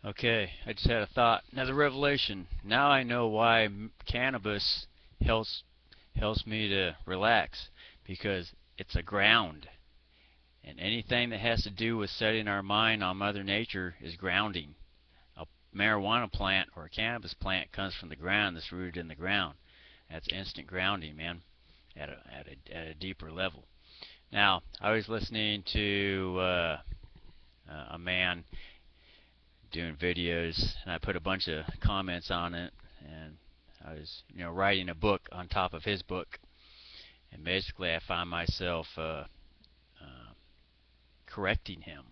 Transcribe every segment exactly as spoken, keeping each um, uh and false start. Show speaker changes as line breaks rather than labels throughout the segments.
Okay, I just had a thought, another revelation. Now I know why cannabis helps helps me to relax, because it's a ground, and anything that has to do with setting our mind on Mother Nature is grounding. A marijuana plant or a cannabis plant comes from the ground, that's rooted in the ground. That's instant grounding, man, at a at a at a deeper level. Now, I was listening to uh, a man doing videos, and I put a bunch of comments on it, and I was, you know, writing a book on top of his book, and basically I found myself uh, uh, correcting him,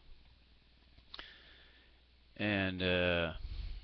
and uh,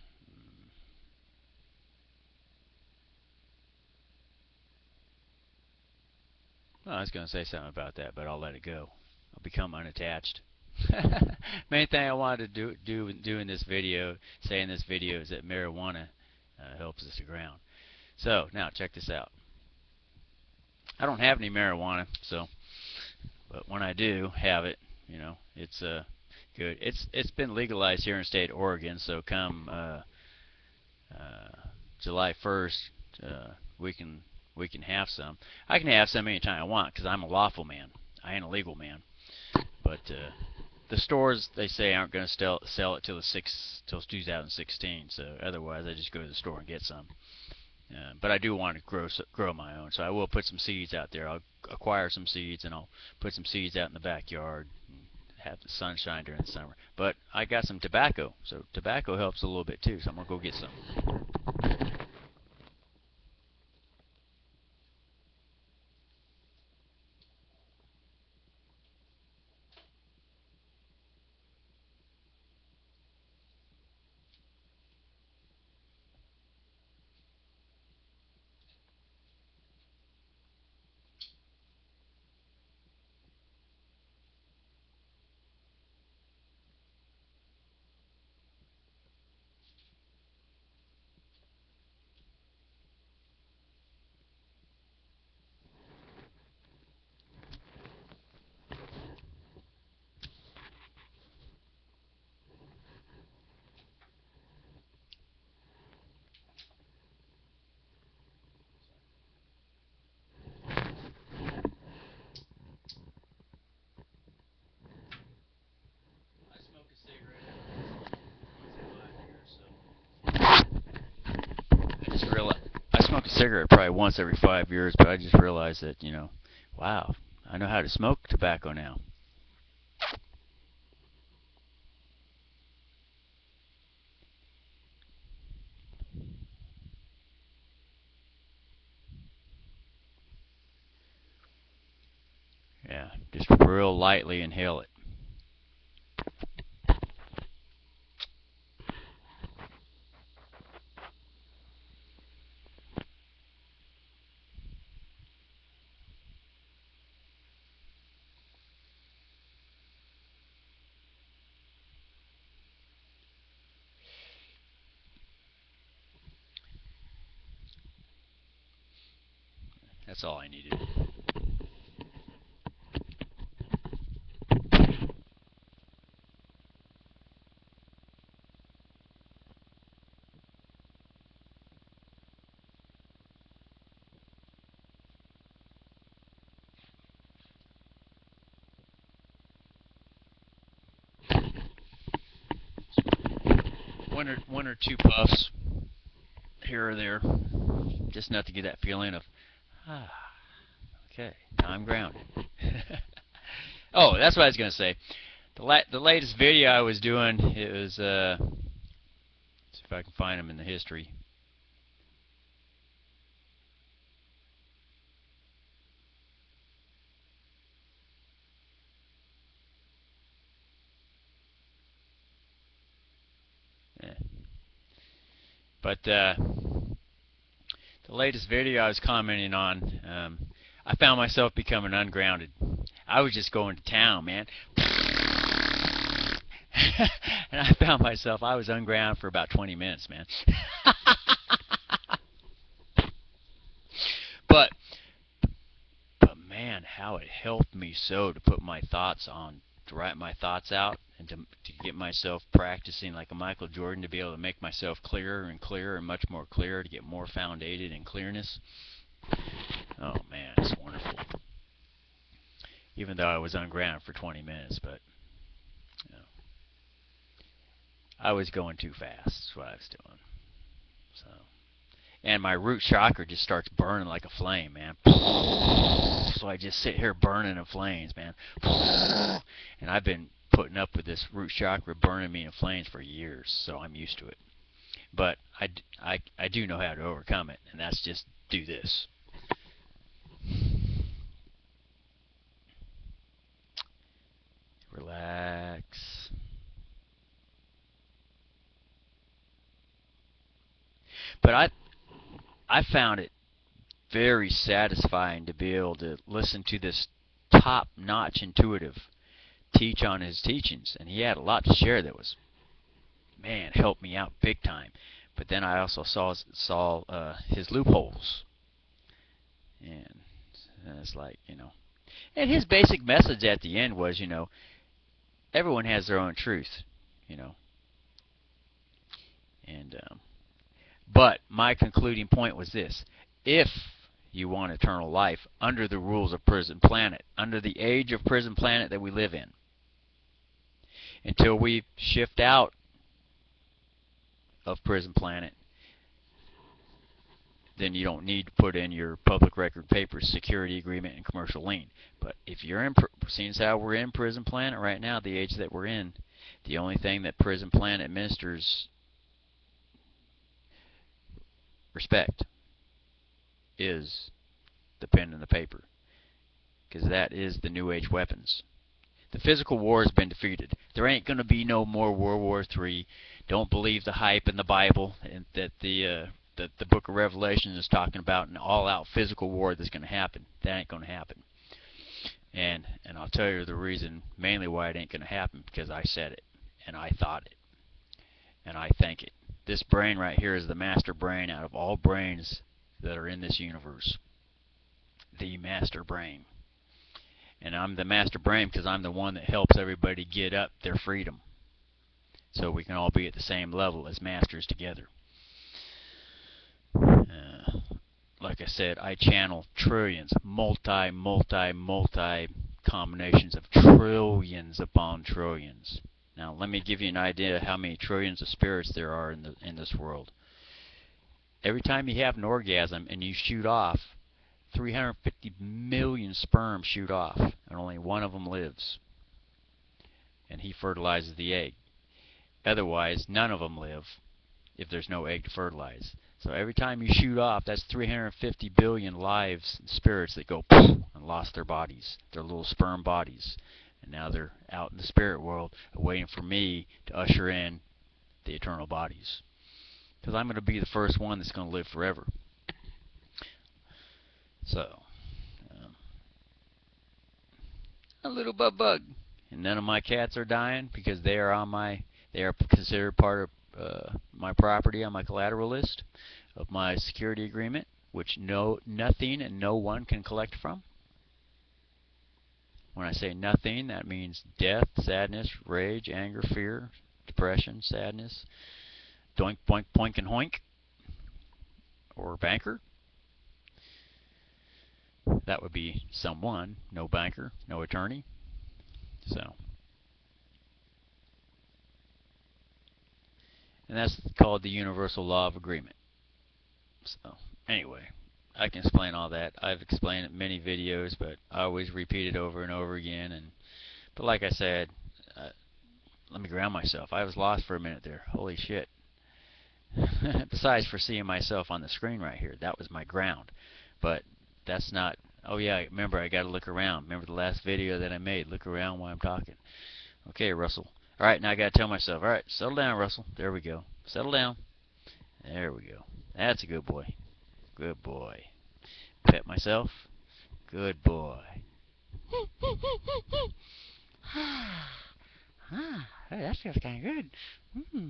well, I was going to say something about that, but I'll let it go. I'll become unattached. Main thing I wanted to do do do in this video, say in this video, is that marijuana uh, helps us to ground. So now check this out. I don't have any marijuana, so, but when I do have it, you know, it's uh good. It's it's been legalized here in the state of Oregon, so come uh, uh, July first, uh, we can we can have some. I can have some anytime I want because I'm a lawful man. I ain't a legal man. But uh, the stores, they say, aren't going to sell sell it till the six till two thousand sixteen. So otherwise, I just go to the store and get some. Uh, but I do want to grow grow my own, so I will put some seeds out there. I'll acquire some seeds, and I'll put some seeds out in the backyard and have the sunshine during the summer. But I got some tobacco, so tobacco helps a little bit too. So I'm gonna go get some. I smoke a cigarette probably once every five years, but I just realized that, you know, wow, I know how to smoke tobacco now. Yeah, just real lightly inhale it. That's all I needed. One or one or two puffs here or there, just enough to get that feeling of, ah, okay, now I'm grounded. Oh, that's what I was gonna say. The la the latest video I was doing, it was uh, let's see if I can find them in the history. Yeah. But uh, the latest video I was commenting on, um, I found myself becoming ungrounded. I was just going to town, man. And I found myself, I was ungrounded for about twenty minutes, man. but, but man, how it helped me so to put my thoughts on, to write my thoughts out. and to, to get myself practicing like a Michael Jordan, to be able to make myself clearer and clearer and much more clear, to get more foundated in clearness. Oh man, it's wonderful. Even though I was on ground for twenty minutes, but you know, I was going too fast. That's what I was doing. So, and my root chakra just starts burning like a flame, man. So I just sit here burning in flames, man. And I've been putting up with this root chakra burning me in flames for years, so I'm used to it. But I, I, I do know how to overcome it, and that's just do this. Relax. But I, I found it very satisfying to be able to listen to this top-notch intuitive teach on his teachings, and he had a lot to share that was, man, helped me out big time. But then I also saw saw uh, his loopholes, and, and it's like, you know, and his basic message at the end was, you know, everyone has their own truth, you know, and um, but my concluding point was this: if you want eternal life under the rules of Prison Planet, under the age of Prison Planet that we live in, until we shift out of Prison Planet, then you don't need to put in your public record papers, security agreement, and commercial lien. But if you're in, seeing as how we're in Prison Planet right now, the age that we're in, the only thing that Prison Planet administers respect is the pen and the paper, because that is the New Age weapons. The physical war has been defeated. There ain't going to be no more World War Three. Don't believe the hype in the Bible and that the uh, that the Book of Revelation is talking about an all-out physical war that's going to happen. That ain't going to happen. And and I'll tell you the reason mainly why it ain't going to happen, because I said it and I thought it and I think it. This brain right here is the master brain out of all brains that are in this universe. The master brain. And I'm the master brain because I'm the one that helps everybody get up their freedom, so we can all be at the same level as masters together. Uh, like I said, I channel trillions, multi, multi, multi combinations of trillions upon trillions. Now, let me give you an idea of how many trillions of spirits there are in the in this world. Every time you have an orgasm and you shoot off, three hundred fifty million sperm shoot off, and only one of them lives. And he fertilizes the egg. Otherwise, none of them live if there's no egg to fertilize. So every time you shoot off, that's three hundred fifty billion lives, spirits that go poof and lost their bodies, their little sperm bodies. And now they're out in the spirit world waiting for me to usher in the eternal bodies. Because I'm going to be the first one that's going to live forever. So, um, a little bug bug, and none of my cats are dying because they are on my, they are considered part of uh, my property on my collateral list of my security agreement, which no nothing and no one can collect from. When I say nothing, that means death, sadness, rage, anger, fear, depression, sadness, doink, boink, poink, and hoink, or banker. That would be someone, no banker, no attorney. So, and that's called the universal law of agreement. So, anyway, I can explain all that. I've explained it in many videos, but I always repeat it over and over again. And but like I said, uh, let me ground myself. I was lost for a minute there. Holy shit. Besides for seeing myself on the screen right here, that was my ground. But that's not, oh yeah, remember I got to look around. Remember the last video that I made, look around while I'm talking. Okay, Russell. Alright, now I got to tell myself, alright, settle down, Russell. There we go. Settle down. There we go. That's a good boy. Good boy. Pet myself. Good boy. Ah, hey, that feels kind of good. Mm.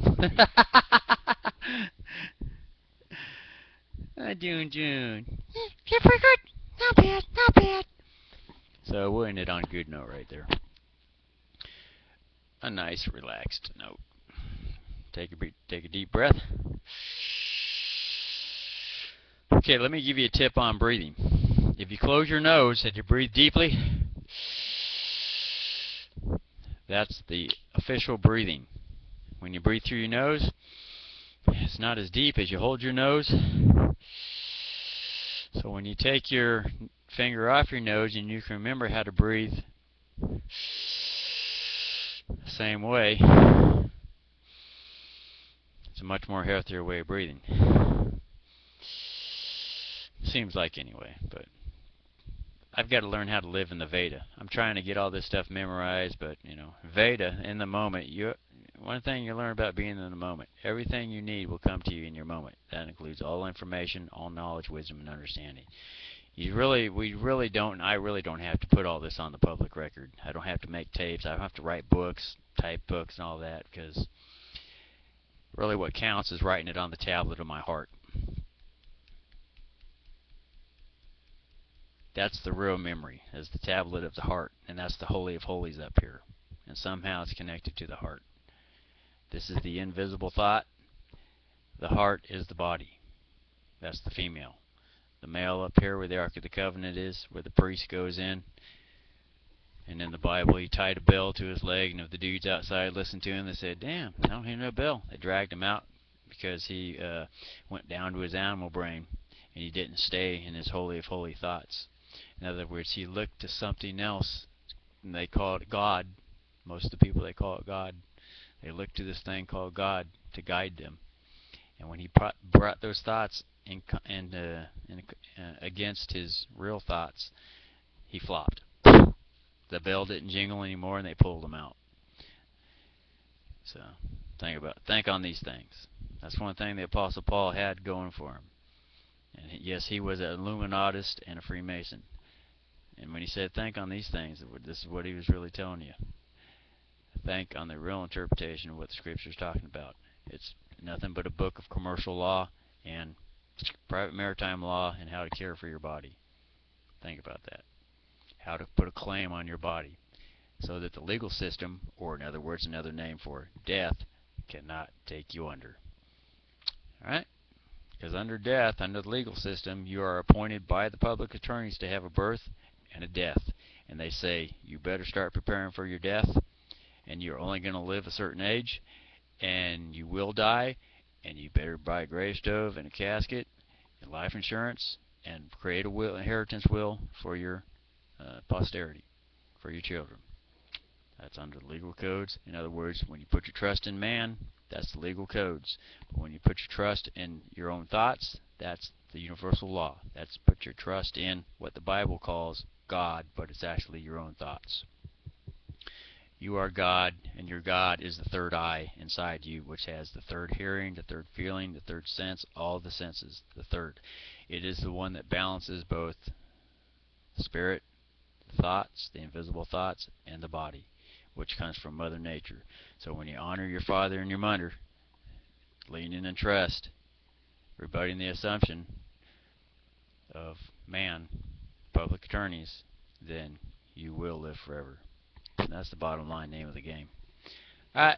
Hi, June June. Yeah, pretty good. Not bad, not bad. So we'll end it on a good note right there. a nice relaxed note. Take a, take a deep breath. Okay, let me give you a tip on breathing. If you close your nose and you breathe deeply, that's the official breathing. When you breathe through your nose, it's not as deep as you hold your nose. So when you take your finger off your nose and you can remember how to breathe the same way, it's a much more healthier way of breathing. Seems like anyway, but I've got to learn how to live in the Veda. I'm trying to get all this stuff memorized, but you know, Veda, in the moment, you one thing you learn about being in the moment, everything you need will come to you in your moment. That includes all information, all knowledge, wisdom, and understanding. You really, we really don't, I really don't have to put all this on the public record. I don't have to make tapes. I don't have to write books, type books, and all that, because really what counts is writing it on the tablet of my heart. That's the real memory, is the tablet of the heart, and that's the Holy of Holies up here. And somehow it's connected to the heart. This is the invisible thought. The heart is the body. That's the female. The male up here where the Ark of the Covenant is, where the priest goes in. And in the Bible he tied a bell to his leg, and if the dudes outside listened to him, they said, damn, I don't hear no bell. They dragged him out because he uh, went down to his animal brain, and he didn't stay in his Holy of Holy thoughts. In other words, he looked to something else, and they call it God. Most of the people, they call it God. They looked to this thing called God to guide them. And when he brought those thoughts in, in, uh, in, uh, against his real thoughts, he flopped. The bell didn't jingle anymore, and they pulled him out. So think about, think on these things. That's one thing the Apostle Paul had going for him. And yes, he was an Illuminatist and a Freemason. And when he said, think on these things, this is what he was really telling you. Think on the real interpretation of what the Scripture is talking about. It's nothing but a book of commercial law and private maritime law and how to care for your body. Think about that. How to put a claim on your body so that the legal system, or in other words, another name for death, cannot take you under. Alright? Because under death, under the legal system, you are appointed by the public attorneys to have a birth and a death. And they say, you better start preparing for your death, and you're only going to live a certain age, and you will die, and you better buy a grave stove and a casket and life insurance and create a will, inheritance will for your uh, posterity, for your children. That's under the legal codes. In other words, when you put your trust in man, that's the legal codes. But when you put your trust in your own thoughts, that's the universal law. That's put your trust in what the Bible calls God, but it's actually your own thoughts. You are God, and your God is the third eye inside you, which has the third hearing, the third feeling, the third sense, all the senses, the third. It is the one that balances both spirit, the thoughts, the invisible thoughts, and the body, which comes from Mother Nature. So when you honor your father and your mother, lean in and trust, rebutting the assumption of man, public attorneys, then you will live forever. And that's the bottom line name of the game. Alright.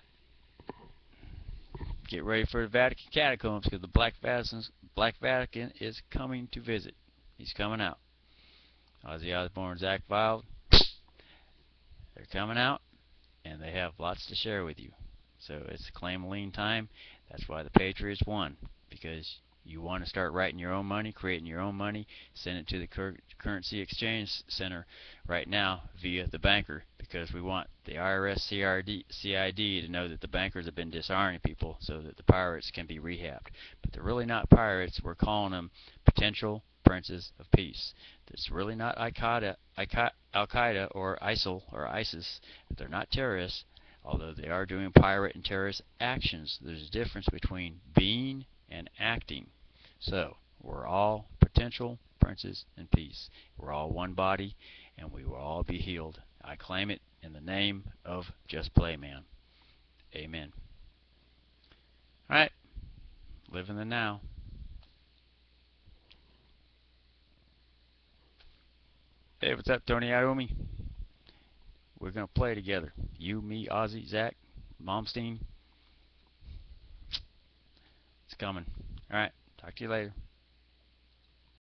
Get ready for the Vatican catacombs, because the Black Vatican, Black Vatican is coming to visit. He's coming out. Ozzy Osbourne, Zach Wild, they're coming out, and they have lots to share with you. So it's claim lien time. That's why the Patriots won, because you want to start writing your own money, creating your own money, send it to the cur Currency Exchange Center right now via the banker, because we want the I R S C I D to know that the bankers have been disarming people so that the pirates can be rehabbed. But they're really not pirates. We're calling them potential princes of peace. It's really not Al-Qaeda, Al-Qaeda or ISIL or ISIS. They're not terrorists, although they are doing pirate and terrorist actions. There's a difference between being and acting. So we're all potential princes in peace. We're all one body, and we will all be healed. I claim it in the name of Just Play Man. Amen. Alright. Live in the now. Hey, what's up, Tony Iommi? We're gonna play together. You, me, Ozzy, Zach, Momstein. It's coming. All right. Talk to you later.